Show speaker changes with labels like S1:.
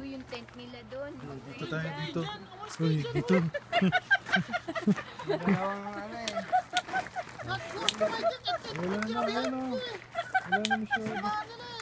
S1: yung tent nila doon.
S2: Dito tayo dito. Uy, dito. Wala na masyado.